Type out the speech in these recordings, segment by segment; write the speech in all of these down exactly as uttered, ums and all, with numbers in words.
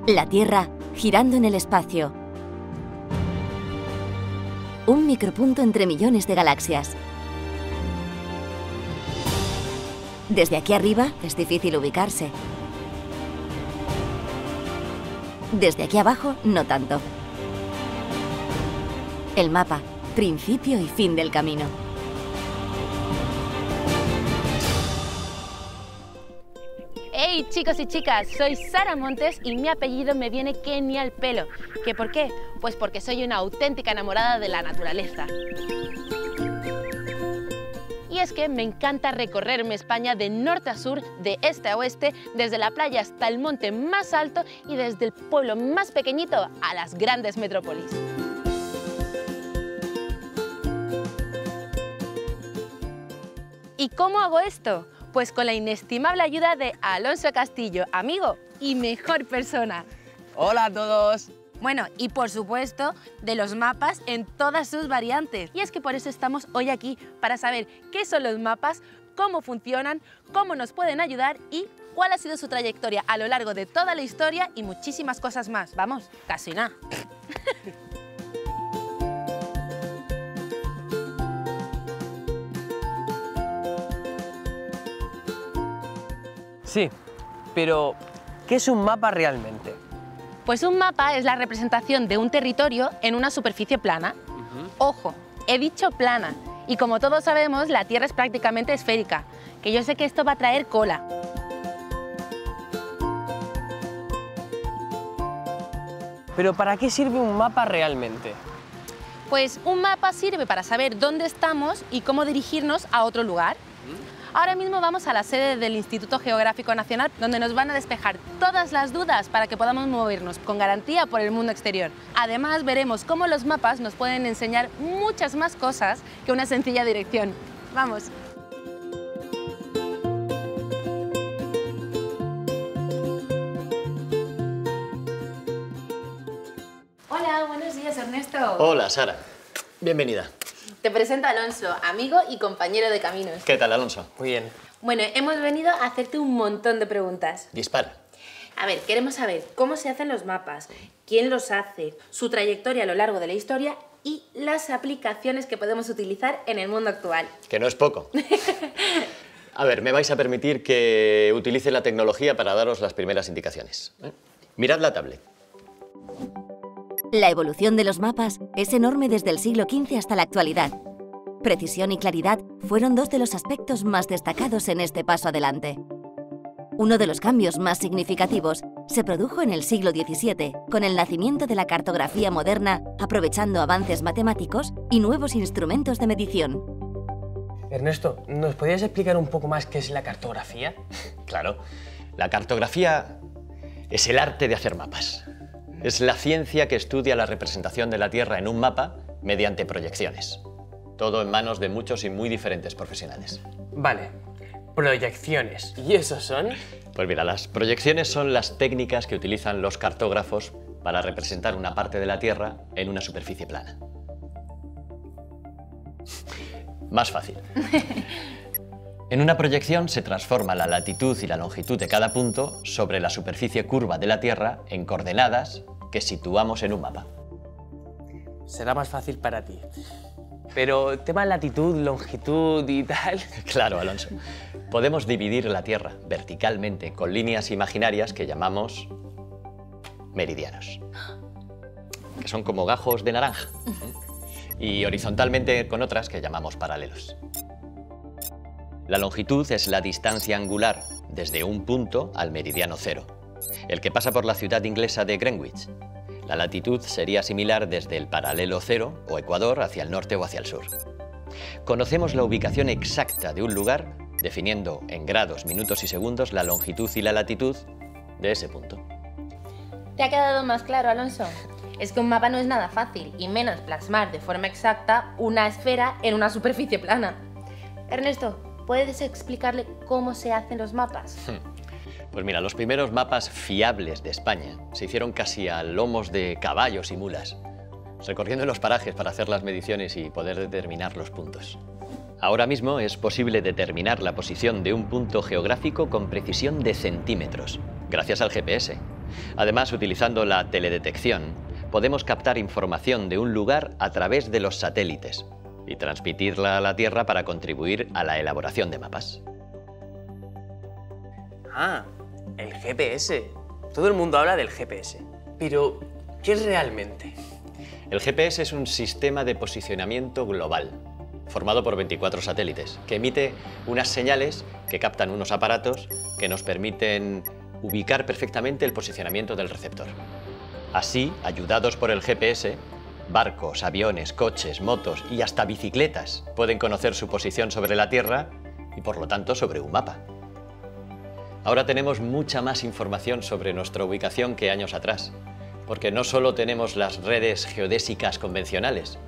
La Tierra girando en el espacio. Un micropunto entre millones de galaxias. Desde aquí arriba es difícil ubicarse. Desde aquí abajo, no tanto. El mapa, principio y fin del camino. Hey chicos y chicas, soy Sara Montes y mi apellido me viene que ni al pelo. ¿Qué por qué? Pues porque soy una auténtica enamorada de la naturaleza. Y es que me encanta recorrerme España de norte a sur, de este a oeste, desde la playa hasta el monte más alto y desde el pueblo más pequeñito a las grandes metrópolis. ¿Y cómo hago esto? Pues con la inestimable ayuda de Alonso Castillo, amigo y mejor persona. ¡Hola a todos! Bueno, y por supuesto, de los mapas en todas sus variantes. Y es que por eso estamos hoy aquí, para saber qué son los mapas, cómo funcionan, cómo nos pueden ayudar y cuál ha sido su trayectoria a lo largo de toda la historia y muchísimas cosas más. Vamos, casi nada. Sí, pero ¿qué es un mapa realmente? Pues un mapa es la representación de un territorio en una superficie plana. Uh-huh. Ojo, he dicho plana. Y como todos sabemos, la Tierra es prácticamente esférica, que yo sé que esto va a traer cola. ¿Pero para qué sirve un mapa realmente? Pues un mapa sirve para saber dónde estamos y cómo dirigirnos a otro lugar. Ahora mismo vamos a la sede del Instituto Geográfico Nacional, donde nos van a despejar todas las dudas para que podamos movernos con garantía por el mundo exterior. Además, veremos cómo los mapas nos pueden enseñar muchas más cosas que una sencilla dirección. ¡Vamos! Hola, buenos días, Ernesto. Hola, Sara. Bienvenida. Te presento a Alonso, amigo y compañero de caminos. ¿Qué tal, Alonso? Muy bien. Bueno, hemos venido a hacerte un montón de preguntas. Dispara. A ver, queremos saber cómo se hacen los mapas, quién los hace, su trayectoria a lo largo de la historia y las aplicaciones que podemos utilizar en el mundo actual. Que no es poco. A ver, me vais a permitir que utilice la tecnología para daros las primeras indicaciones. ¿Eh? Mirad la tablet. La evolución de los mapas es enorme desde el siglo quince hasta la actualidad. Precisión y claridad fueron dos de los aspectos más destacados en este paso adelante. Uno de los cambios más significativos se produjo en el siglo diecisiete, con el nacimiento de la cartografía moderna, aprovechando avances matemáticos y nuevos instrumentos de medición. Ernesto, ¿nos podrías explicar un poco más qué es la cartografía? Claro. La cartografía es el arte de hacer mapas. Es la ciencia que estudia la representación de la Tierra en un mapa mediante proyecciones. Todo en manos de muchos y muy diferentes profesionales. Vale, proyecciones. ¿Y esos son? Pues mira, las proyecciones son las técnicas que utilizan los cartógrafos para representar una parte de la Tierra en una superficie plana. Más fácil. En una proyección se transforma la latitud y la longitud de cada punto sobre la superficie curva de la Tierra en coordenadas que situamos en un mapa. Será más fácil para ti. Pero tema latitud, longitud y tal... Claro, Alonso. Podemos dividir la Tierra verticalmente con líneas imaginarias que llamamos meridianos, que son como gajos de naranja, y horizontalmente con otras que llamamos paralelos. La longitud es la distancia angular desde un punto al meridiano cero, el que pasa por la ciudad inglesa de Greenwich. La latitud sería similar desde el paralelo cero o ecuador hacia el norte o hacia el sur. Conocemos la ubicación exacta de un lugar definiendo en grados, minutos y segundos la longitud y la latitud de ese punto. ¿Te ha quedado más claro, Alonso? Es que un mapa no es nada fácil, y menos plasmar de forma exacta una esfera en una superficie plana. Ernesto, ¿puedes explicarle cómo se hacen los mapas? Pues mira, los primeros mapas fiables de España se hicieron casi a lomos de caballos y mulas, recorriendo los parajes para hacer las mediciones y poder determinar los puntos. Ahora mismo es posible determinar la posición de un punto geográfico con precisión de centímetros, gracias al G P S. Además, utilizando la teledetección, podemos captar información de un lugar a través de los satélites y transmitirla a la Tierra para contribuir a la elaboración de mapas. Ah, el G P S. Todo el mundo habla del G P S. Pero, ¿qué es realmente? El G P S es un sistema de posicionamiento global, formado por veinticuatro satélites, que emite unas señales que captan unos aparatos que nos permiten ubicar perfectamente el posicionamiento del receptor. Así, ayudados por el G P S, barcos, aviones, coches, motos y hasta bicicletas pueden conocer su posición sobre la Tierra y, por lo tanto, sobre un mapa. Ahora tenemos mucha más información sobre nuestra ubicación que años atrás, porque no solo tenemos las redes geodésicas convencionales,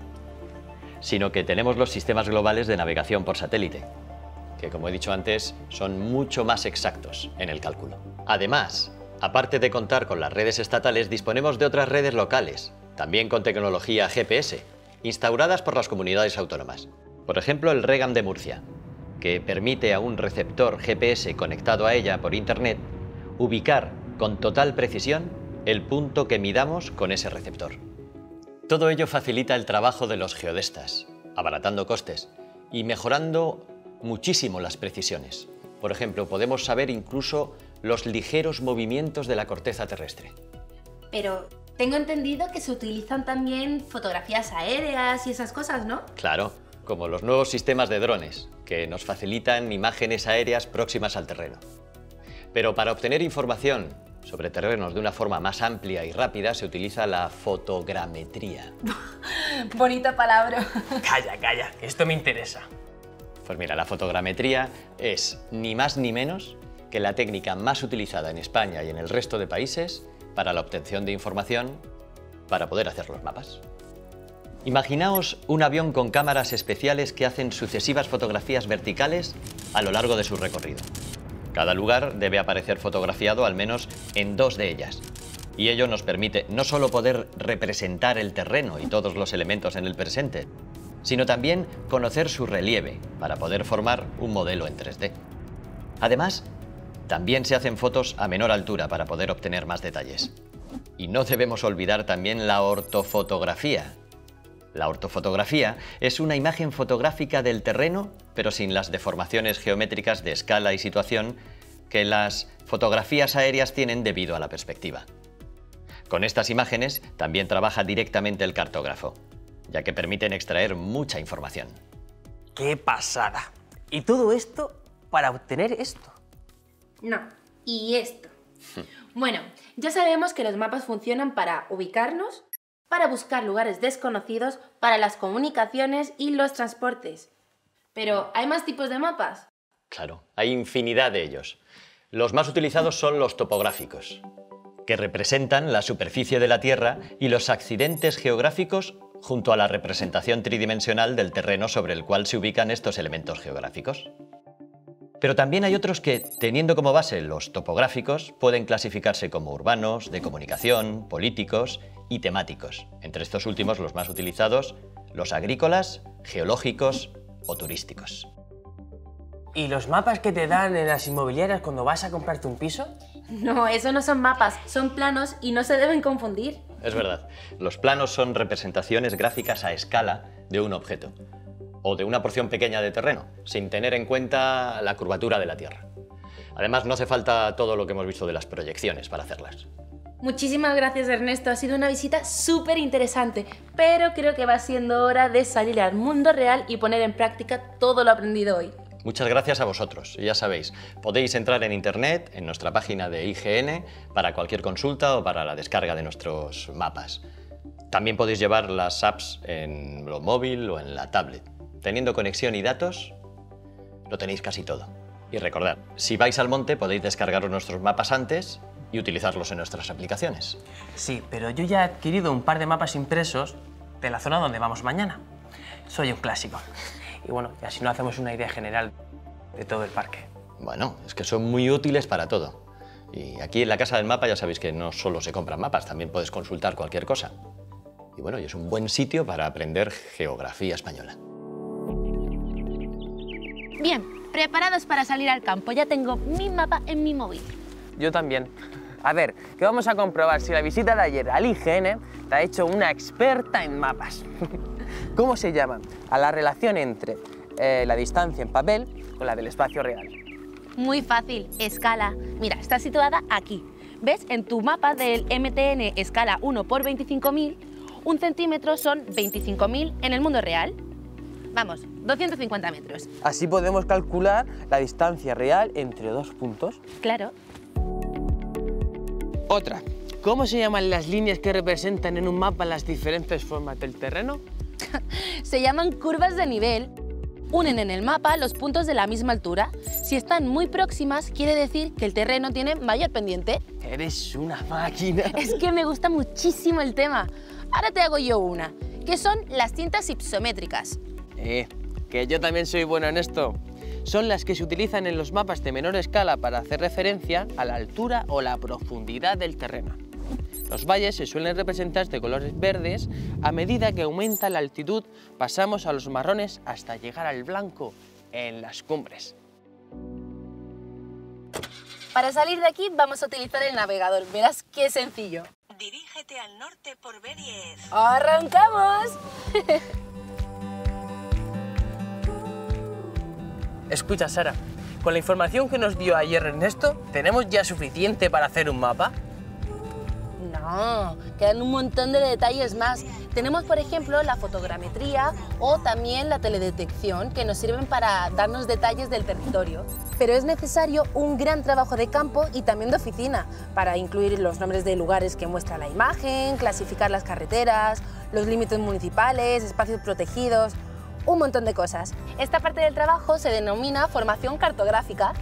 sino que tenemos los sistemas globales de navegación por satélite, que, como he dicho antes, son mucho más exactos en el cálculo. Además, aparte de contar con las redes estatales, disponemos de otras redes locales, también con tecnología G P S, instauradas por las comunidades autónomas. Por ejemplo, el REGAM de Murcia, que permite a un receptor G P S conectado a ella por Internet ubicar con total precisión el punto que midamos con ese receptor. Todo ello facilita el trabajo de los geodestas, abaratando costes y mejorando muchísimo las precisiones. Por ejemplo, podemos saber incluso los ligeros movimientos de la corteza terrestre. Pero tengo entendido que se utilizan también fotografías aéreas y esas cosas, ¿no? Claro, como los nuevos sistemas de drones, que nos facilitan imágenes aéreas próximas al terreno. Pero para obtener información sobre terrenos de una forma más amplia y rápida se utiliza la fotogrametría. Bonita palabra. Calla, calla, que esto me interesa. Pues mira, la fotogrametría es ni más ni menos que la técnica más utilizada en España y en el resto de países para la obtención de información para poder hacer los mapas. Imaginaos un avión con cámaras especiales que hacen sucesivas fotografías verticales a lo largo de su recorrido. Cada lugar debe aparecer fotografiado al menos en dos de ellas. Y ello nos permite no solo poder representar el terreno y todos los elementos en el presente, sino también conocer su relieve para poder formar un modelo en tres D. Además, también se hacen fotos a menor altura para poder obtener más detalles. Y no debemos olvidar también la ortofotografía. La ortofotografía es una imagen fotográfica del terreno, pero sin las deformaciones geométricas de escala y situación que las fotografías aéreas tienen debido a la perspectiva. Con estas imágenes también trabaja directamente el cartógrafo, ya que permiten extraer mucha información. ¡Qué pasada! Y todo esto para obtener esto. No, y esto. Bueno, ya sabemos que los mapas funcionan para ubicarnos, para buscar lugares desconocidos, para las comunicaciones y los transportes. Pero, ¿hay más tipos de mapas? Claro, hay infinidad de ellos. Los más utilizados son los topográficos, que representan la superficie de la Tierra y los accidentes geográficos junto a la representación tridimensional del terreno sobre el cual se ubican estos elementos geográficos. Pero también hay otros que, teniendo como base los topográficos, pueden clasificarse como urbanos, de comunicación, políticos y temáticos. Entre estos últimos, los más utilizados, los agrícolas, geológicos o turísticos. ¿Y los mapas que te dan en las inmobiliarias cuando vas a comprarte un piso? No, eso no son mapas, son planos y no se deben confundir. Es verdad, los planos son representaciones gráficas a escala de un objeto o de una porción pequeña de terreno, sin tener en cuenta la curvatura de la Tierra. Además, no hace falta todo lo que hemos visto de las proyecciones para hacerlas. Muchísimas gracias, Ernesto. Ha sido una visita súper interesante, pero creo que va siendo hora de salir al mundo real y poner en práctica todo lo aprendido hoy. Muchas gracias a vosotros. Y ya sabéis, podéis entrar en internet, en nuestra página de I G N, para cualquier consulta o para la descarga de nuestros mapas. También podéis llevar las apps en lo móvil o en la tablet. Teniendo conexión y datos, lo tenéis casi todo. Y recordad, si vais al monte podéis descargaros nuestros mapas antes y utilizarlos en nuestras aplicaciones. Sí, pero yo ya he adquirido un par de mapas impresos de la zona donde vamos mañana. Soy un clásico. Y bueno, y así nos hacemos una idea general de todo el parque. Bueno, es que son muy útiles para todo. Y aquí en la Casa del Mapa ya sabéis que no solo se compran mapas, también puedes consultar cualquier cosa. Y bueno, y es un buen sitio para aprender geografía española. Bien, preparados para salir al campo. Ya tengo mi mapa en mi móvil. Yo también. A ver, que vamos a comprobar si la visita de ayer al I G N te ha hecho una experta en mapas. ¿Cómo se llama? A la relación entre eh, la distancia en papel con la del espacio real. Muy fácil, escala. Mira, está situada aquí. ¿Ves? En tu mapa del M T N escala uno por veinticinco mil, un centímetro son veinticinco mil en el mundo real. Vamos, doscientos cincuenta metros. Así podemos calcular la distancia real entre dos puntos. Claro. Otra. ¿Cómo se llaman las líneas que representan en un mapa las diferentes formas del terreno? Se llaman curvas de nivel. Unen en el mapa los puntos de la misma altura. Si están muy próximas, quiere decir que el terreno tiene mayor pendiente. Eres una máquina. Es que me gusta muchísimo el tema. Ahora te hago yo una, que son las cintas ipsométricas. Eh, que yo también soy bueno en esto. Son las que se utilizan en los mapas de menor escala para hacer referencia a la altura o la profundidad del terreno. Los valles se suelen representar de colores verdes. A medida que aumenta la altitud, pasamos a los marrones hasta llegar al blanco en las cumbres. Para salir de aquí vamos a utilizar el navegador. Verás qué sencillo. Dirígete al norte por B diez. ¡Arrancamos! Escucha, Sara, con la información que nos dio ayer Ernesto, ¿tenemos ya suficiente para hacer un mapa? No, quedan un montón de detalles más. Tenemos, por ejemplo, la fotogrametría o también la teledetección, que nos sirven para darnos detalles del territorio. Pero es necesario un gran trabajo de campo y también de oficina, para incluir los nombres de lugares que muestra la imagen, clasificar las carreteras, los límites municipales, espacios protegidos, un montón de cosas. Esta parte del trabajo se denomina formación cartográfica.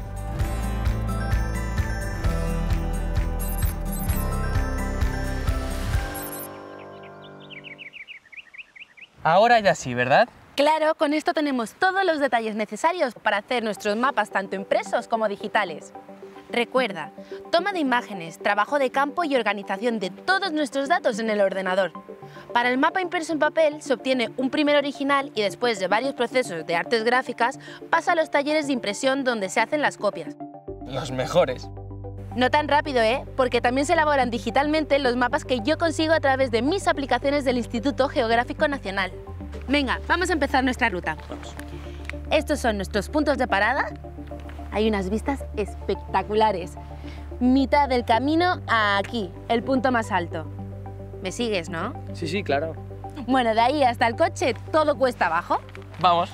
Ahora ya sí, ¿verdad? Claro, con esto tenemos todos los detalles necesarios para hacer nuestros mapas tanto impresos como digitales. Recuerda, toma de imágenes, trabajo de campo y organización de todos nuestros datos en el ordenador. Para el mapa impreso en papel se obtiene un primer original y después de varios procesos de artes gráficas pasa a los talleres de impresión donde se hacen las copias. Los mejores. No tan rápido, ¿eh? Porque también se elaboran digitalmente los mapas que yo consigo a través de mis aplicaciones del Instituto Geográfico Nacional. Venga, vamos a empezar nuestra ruta. Vamos. Estos son nuestros puntos de parada. Hay unas vistas espectaculares. Mitad del camino a aquí, el punto más alto. ¿Me sigues, no? Sí, sí, claro. Bueno, de ahí hasta el coche, todo cuesta abajo. Vamos.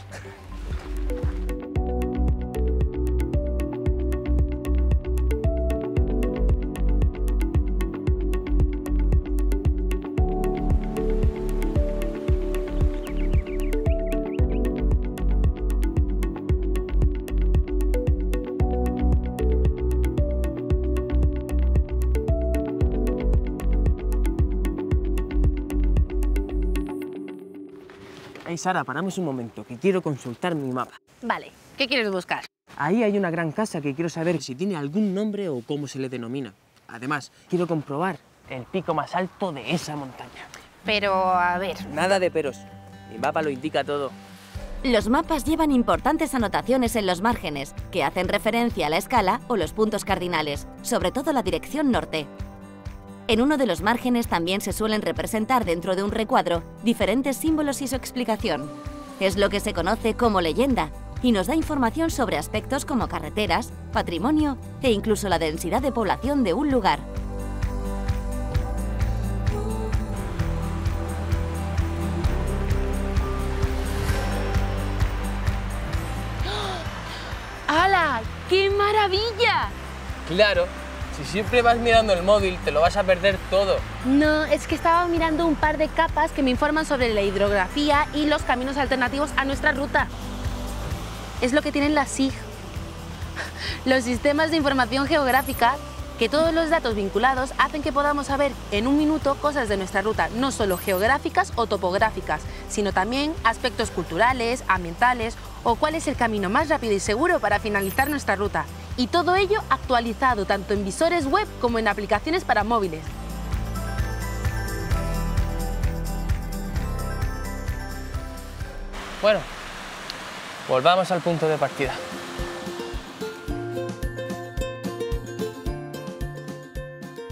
Hey, Sara, paramos un momento, que quiero consultar mi mapa. Vale, ¿qué quieres buscar? Ahí hay una gran casa que quiero saber si tiene algún nombre o cómo se le denomina. Además, quiero comprobar el pico más alto de esa montaña. Pero, a ver... Nada de peros. Mi mapa lo indica todo. Los mapas llevan importantes anotaciones en los márgenes, que hacen referencia a la escala o los puntos cardinales, sobre todo la dirección norte. En uno de los márgenes también se suelen representar dentro de un recuadro diferentes símbolos y su explicación. Es lo que se conoce como leyenda y nos da información sobre aspectos como carreteras, patrimonio e incluso la densidad de población de un lugar. ¡Hala! ¡Qué maravilla! Claro, si siempre vas mirando el móvil, te lo vas a perder todo. No, es que estaba mirando un par de capas que me informan sobre la hidrografía y los caminos alternativos a nuestra ruta. Es lo que tienen las S I G. Los sistemas de información geográfica, que todos los datos vinculados hacen que podamos saber en un minuto cosas de nuestra ruta, no solo geográficas o topográficas, sino también aspectos culturales, ambientales o cuál es el camino más rápido y seguro para finalizar nuestra ruta. Y todo ello actualizado tanto en visores web como en aplicaciones para móviles. Bueno, volvamos al punto de partida.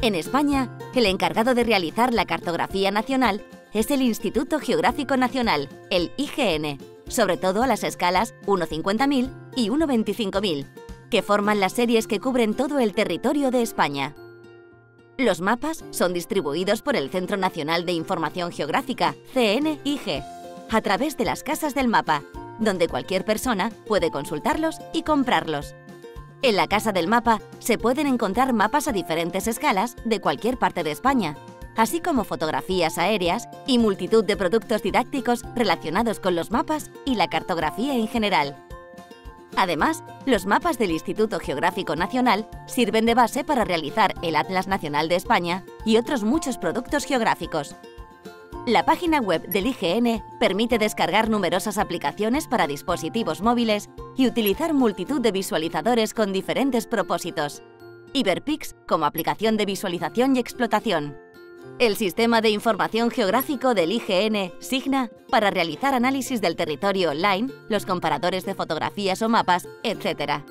En España, el encargado de realizar la cartografía nacional es el Instituto Geográfico Nacional, el I G N, sobre todo a las escalas uno cincuenta mil y uno veinticinco mil, que forman las series que cubren todo el territorio de España. Los mapas son distribuidos por el Centro Nacional de Información Geográfica, C N I G, a través de las casas del mapa, donde cualquier persona puede consultarlos y comprarlos. En la Casa del Mapa se pueden encontrar mapas a diferentes escalas de cualquier parte de España, así como fotografías aéreas y multitud de productos didácticos relacionados con los mapas y la cartografía en general. Además, los mapas del Instituto Geográfico Nacional sirven de base para realizar el Atlas Nacional de España y otros muchos productos geográficos. La página web del I G N permite descargar numerosas aplicaciones para dispositivos móviles y utilizar multitud de visualizadores con diferentes propósitos. Iberpix como aplicación de visualización y explotación. El Sistema de Información Geográfico del I G N, SIGNA, para realizar análisis del territorio online, los comparadores de fotografías o mapas, etcétera.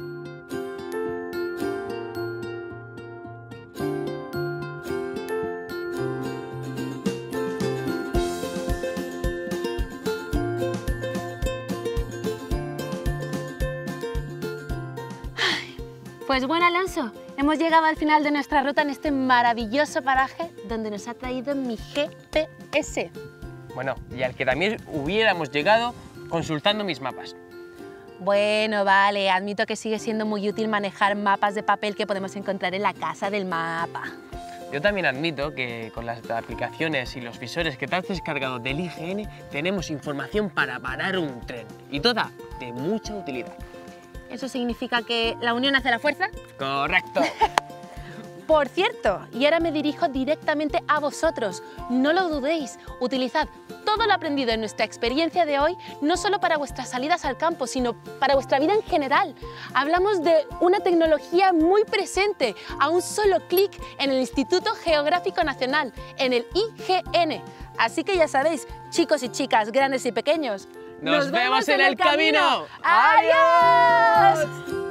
Pues bueno, Alonso, hemos llegado al final de nuestra ruta en este maravilloso paraje donde nos ha traído mi G P S. Bueno, y al que también hubiéramos llegado consultando mis mapas. Bueno, vale, admito que sigue siendo muy útil manejar mapas de papel que podemos encontrar en la Casa del Mapa. Yo también admito que con las aplicaciones y los visores que te has descargado del I G N tenemos información para parar un tren, y toda de mucha utilidad. ¿Eso significa que la unión hace la fuerza? ¡Correcto! Por cierto, y ahora me dirijo directamente a vosotros. No lo dudéis, utilizad todo lo aprendido en nuestra experiencia de hoy, no solo para vuestras salidas al campo, sino para vuestra vida en general. Hablamos de una tecnología muy presente, a un solo clic en el Instituto Geográfico Nacional, en el I G N. Así que ya sabéis, chicos y chicas, grandes y pequeños, ¡Nos, ¡Nos vemos en el camino! camino. ¡Adiós!